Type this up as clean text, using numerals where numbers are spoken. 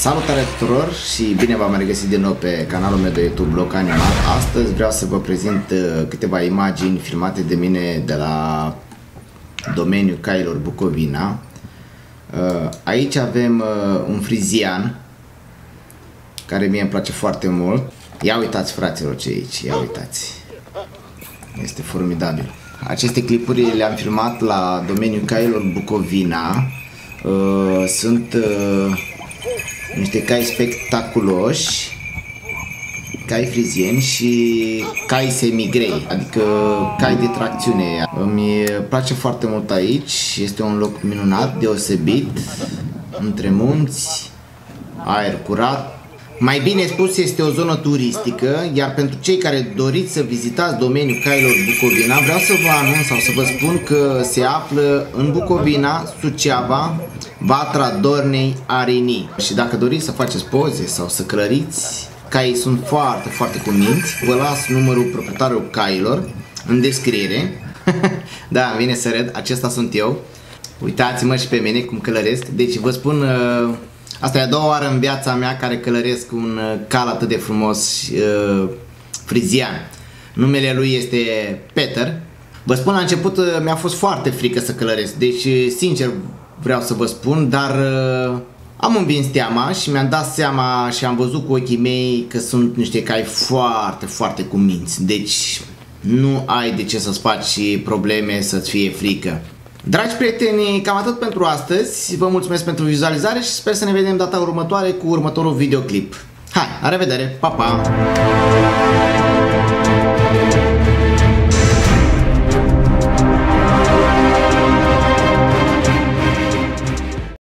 Salutare tuturor și bine v-am regăsit din nou pe canalul meu de YouTube Bloc Animat. Astăzi vreau să vă prezint câteva imagini filmate de mine de la domeniul cailor Bucovina. Aici avem un frizian care mie îmi place foarte mult. Ia uitați, fraților, ce e aici, ia uitați. Este formidabil. Aceste clipuri le-am filmat la domeniul cailor Bucovina. Sunt niște cai spectaculoși, cai frizieni și cai semigrei, adică cai de tracțiune. Îmi place foarte mult aici, este un loc minunat, deosebit, între munți, aer curat. Mai bine spus, este o zonă turistică, iar pentru cei care doriți să vizitați domeniul cailor Bucovina, vreau să vă anunț sau să vă spun că se află în Bucovina, Suceava, Vatra Dornei, Arini. Și dacă doriți să faceți poze sau să călăriți, caii sunt foarte, foarte cuminți. Vă las numărul proprietarului cailor în descriere. Da, îmi vine să râd, acesta sunt eu. Uitați-mă și pe mine cum călăresc. Deci vă spun, asta e a doua oară în viața mea care călăresc un cal atât de frumos, frizian. Numele lui este Peter. Vă spun, la început mi-a fost foarte frică să călăresc, deci sincer vreau să vă spun, dar am învins teama și mi-am dat seama și am văzut cu ochii mei că sunt niște cai foarte, foarte cuminți. Deci nu ai de ce să-ți faci probleme, să-ți fie frică. Dragi prieteni, cam atât pentru astăzi. Vă mulțumesc pentru vizualizare și sper să ne vedem data următoare cu următorul videoclip. Hai, la revedere, pa, pa!